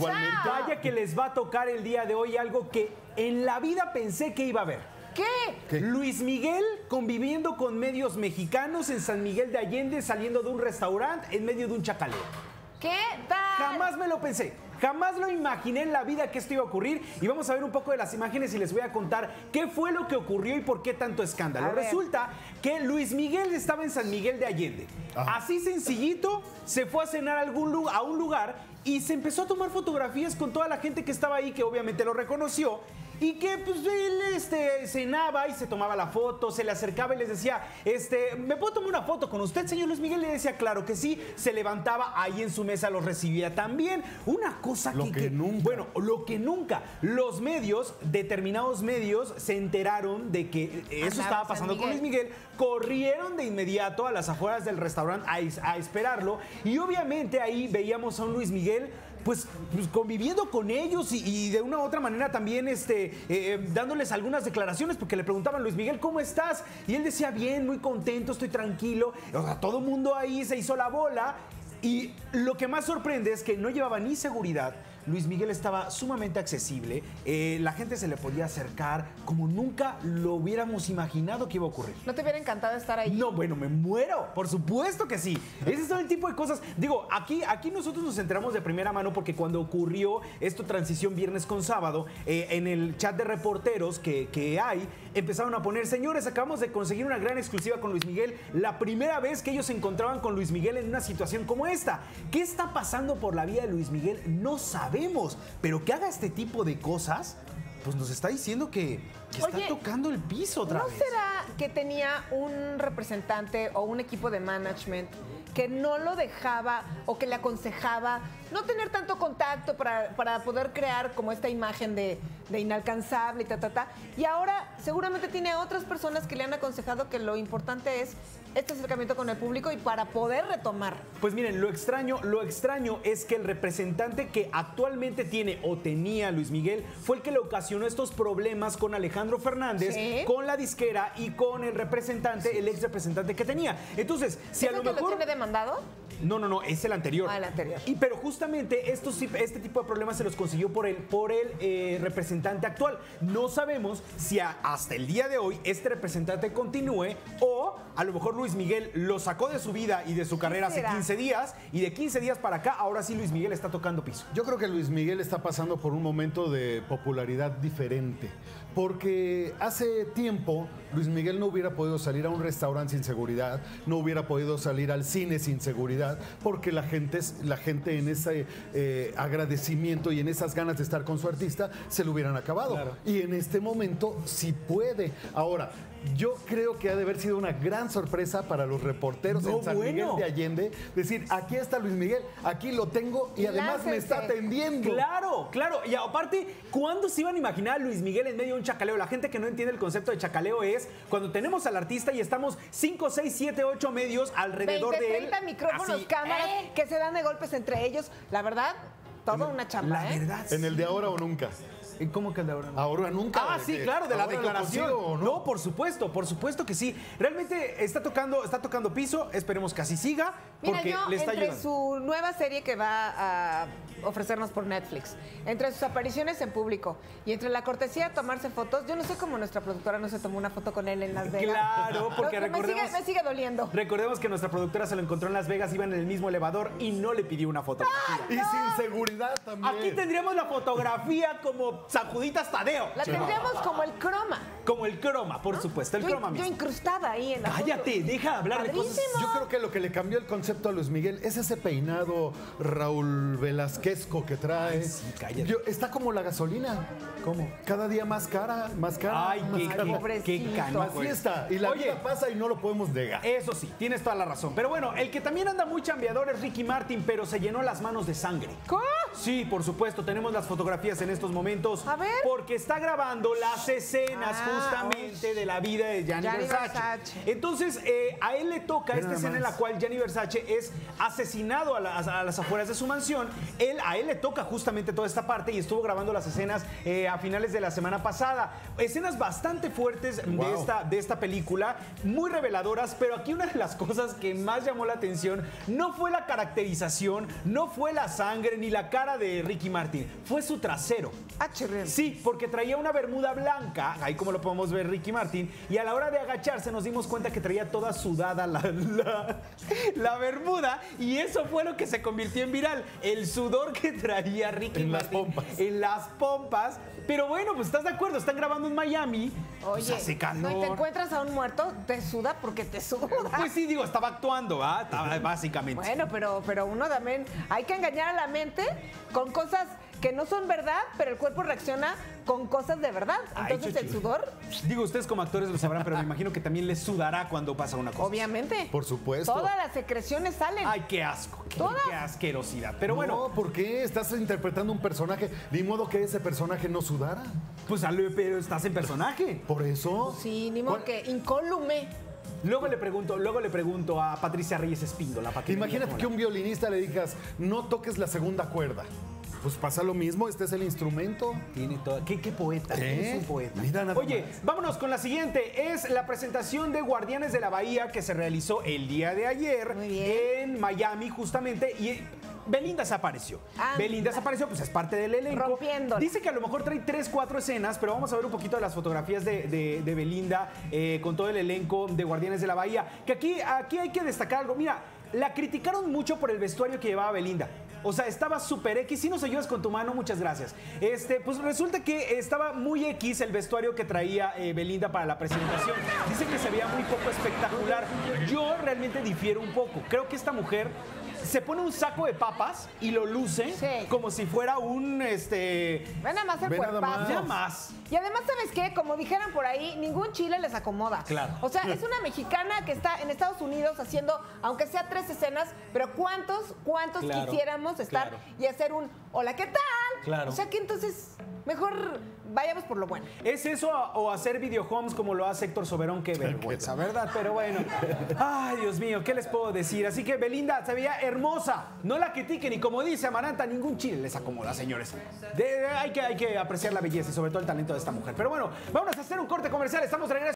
Igualmente. Vaya que les va a tocar el día de hoy algo que en la vida pensé que iba a ver. ¿Qué? Luis Miguel conviviendo con medios mexicanos en San Miguel de Allende, saliendo de un restaurante en medio de un chacaleo. ¿Qué tal? Jamás me lo pensé, jamás lo imaginé en la vida que esto iba a ocurrir. Y vamos a ver un poco de las imágenes y les voy a contar qué fue lo que ocurrió y por qué tanto escándalo. Resulta que Luis Miguel estaba en San Miguel de Allende. Así sencillito, se fue a cenar a un lugar y se empezó a tomar fotografías con toda la gente que estaba ahí, que obviamente lo reconoció. Y que pues él cenaba y se tomaba la foto, se le acercaba y les decía, ¿me puedo tomar una foto con usted, señor Luis Miguel? Le decía, claro que sí. Se levantaba ahí en su mesa, los recibía también. Una cosa que nunca. Bueno, lo que nunca. Los medios, determinados medios, se enteraron de que eso estaba pasando con Luis Miguel. Corrieron de inmediato a las afueras del restaurante a esperarlo. Y obviamente ahí veíamos a un Luis Miguel pues conviviendo con ellos y de una u otra manera también dándoles algunas declaraciones, porque le preguntaban, Luis Miguel, ¿cómo estás? Y él decía, bien, muy contento, estoy tranquilo. O sea, todo el mundo ahí se hizo la bola. Y lo que más sorprende es que no llevaba ni seguridad. Luis Miguel estaba sumamente accesible. La gente se le podía acercar como nunca lo hubiéramos imaginado que iba a ocurrir. ¿No te hubiera encantado estar ahí? No, bueno, me muero. Por supuesto que sí. Ese es todo el tipo de cosas. Digo, aquí nosotros nos enteramos de primera mano porque cuando ocurrió esto, transición viernes con sábado, en el chat de reporteros que hay, empezaron a poner, señores, acabamos de conseguir una gran exclusiva con Luis Miguel. La primera vez que ellos se encontraban con Luis Miguel en una situación como esta. ¿Qué está pasando por la vida de Luis Miguel? No sabemos, pero que haga este tipo de cosas, pues nos está diciendo que está tocando el piso otra vez. ¿No será que tenía un representante o un equipo de management que no lo dejaba o que le aconsejaba no tener tanto contacto para poder crear como esta imagen de inalcanzable y ahora seguramente tiene a otras personas que le han aconsejado que lo importante es este acercamiento con el público y para poder retomar? Pues miren, lo extraño es que el representante que actualmente tiene o tenía Luis Miguel fue el que le ocasionó estos problemas con Alejandro Fernández, con la disquera y con el representante, el ex representante que tenía. Entonces, si a lo mejor... ¿Lo tiene demandado? No, es el anterior. Ah, el anterior. Pero justamente este tipo de problemas se los consiguió por el representante actual. No sabemos si hasta el día de hoy este representante continúe o a lo mejor Luis Miguel lo sacó de su vida y de su carrera hace 15 días y de 15 días para acá, ahora sí Luis Miguel está tocando piso. Yo creo que Luis Miguel está pasando por un momento de popularidad diferente, porque hace tiempo Luis Miguel no hubiera podido salir a un restaurante sin seguridad, no hubiera podido salir al cine sin seguridad, porque la gente en ese agradecimiento y en esas ganas de estar con su artista se lo hubieran acabado. Claro. Y en este momento sí puede. Ahora, yo creo que ha de haber sido una gran sorpresa para los reporteros en San Miguel de Allende. Decir, aquí está Luis Miguel, aquí lo tengo y además me está atendiendo. Claro. Y aparte, ¿cuándo se iban a imaginar a Luis Miguel en medio de un chacaleo? La gente que no entiende el concepto de chacaleo es cuando tenemos al artista y estamos 5, 6, 7, 8 medios alrededor 20, de él. 30 micrófonos, cámaras, que se dan de golpes entre ellos. La verdad, toda una chamba, La verdad, en el de ahora o nunca. ¿Cómo que el de ahora? Ahora nunca. Ah, sí, claro, de la declaración. No, por supuesto que sí. Realmente está tocando piso, esperemos que así siga, porque Mira, le está ayudando. Entre su nueva serie que va a ofrecernos por Netflix, entre sus apariciones en público y entre la cortesía de tomarse fotos, yo no sé cómo nuestra productora no se tomó una foto con él en Las Vegas. Claro, porque recordemos... Me sigue doliendo. Recordemos que nuestra productora se lo encontró en Las Vegas, iban en el mismo elevador y no le pidió una fotografía. Y sin seguridad también. Aquí tendríamos la fotografía como Sacuditas Tadeo. La tendríamos como el croma. Como el croma, por supuesto, el croma mismo. Yo incrustada ahí en la Cállate, foto. deja de hablar de cosas. Yo creo que lo que le cambió el concepto a Luis Miguel es ese peinado Raúl Velázquezco que trae. Ay, sí, cállate. Está como la gasolina. ¿Cómo? Cada día más cara. Ay, qué cano. Así está. Y la vida pasa y no lo podemos negar. Eso sí, tienes toda la razón. Pero bueno, el que también anda muy chambeador es Ricky Martin, pero se llenó las manos de sangre. ¿Cómo? Sí, por supuesto. Tenemos las fotografías en estos momentos atentos. A ver. Porque está grabando las escenas justamente de la vida de Gianni Versace. Entonces, a él le toca esta escena en la cual Gianni Versace es asesinado a las afueras de su mansión. A él le toca justamente toda esta parte y estuvo grabando las escenas a finales de la semana pasada. Escenas bastante fuertes de esta película, muy reveladoras, pero aquí una de las cosas que más llamó la atención no fue la caracterización, no fue la sangre ni la cara de Ricky Martin, fue su trasero. Sí, porque traía una bermuda blanca, ahí como lo podemos ver Ricky Martin, y a la hora de agacharse nos dimos cuenta que traía toda sudada la bermuda, y eso fue lo que se convirtió en viral, el sudor que traía Ricky Martin en las pompas. Pero bueno, pues estás de acuerdo, están grabando en Miami. Oye, pues hace calor. no, y te encuentras a un muerto, te suda porque te suda. Pues sí, digo, estaba actuando, básicamente. Bueno, pero uno también hay que engañar a la mente con cosas que no son verdad, pero el cuerpo reacciona con cosas de verdad. Entonces el sudor... Digo, ustedes como actores lo sabrán, pero me imagino que también les sudará cuando pasa una cosa. Obviamente. Por supuesto. Todas las secreciones salen. Ay, qué asco, qué asquerosidad. Pero bueno. No, ¿por qué? Estás interpretando un personaje. Ni modo que ese personaje no sudara. Pues, pero estás en personaje. ¿Por eso? Sí, ni modo que incólume. Luego le pregunto a Patricia Reyes Espíndola. Imagínate que un violinista le digas, no toques la segunda cuerda. Pues pasa lo mismo, este es el instrumento. Tiene todo. ¿Qué poeta? Es un poeta. Mira nada Oye, más. vámonos con la siguiente. Es la presentación de Guardianes de la Bahía que se realizó el día de ayer en Miami, justamente. Y Belinda se apareció. Belinda se apareció, pues es parte del elenco. Rompiéndola. Dice que a lo mejor trae 3, 4 escenas, pero vamos a ver un poquito de las fotografías de Belinda con todo el elenco de Guardianes de la Bahía. Que aquí hay que destacar algo. Mira, la criticaron mucho por el vestuario que llevaba Belinda. O sea, estaba súper X. Si nos ayudas con tu mano, muchas gracias. Pues resulta que estaba muy X el vestuario que traía Belinda para la presentación. Dice que se veía muy poco espectacular. Yo realmente difiero un poco. Creo que esta mujer se pone un saco de papas y lo luce como si fuera un Ve nada más el cuerpazo. Nada más. Y además, ¿sabes qué? Como dijeran por ahí, ningún chile les acomoda. Claro. O sea, es una mexicana que está en Estados Unidos haciendo, aunque sea 3 escenas, pero ¿cuántos quisiéramos estar y hacer un hola, ¿qué tal? Claro. O sea que entonces, mejor vayamos por lo bueno. ¿Es eso o hacer videohomes como lo hace Héctor Soberón? Qué vergüenza, ¿verdad? Pero bueno. Ay, Dios mío, ¿qué les puedo decir? Así que Belinda se veía hermosa. No la critiquen y como dice Amaranta, ningún chile les acomoda, señores. Hay que apreciar la belleza y sobre todo el talento de esta mujer. Pero bueno, vamos a hacer un corte comercial. Estamos de regreso.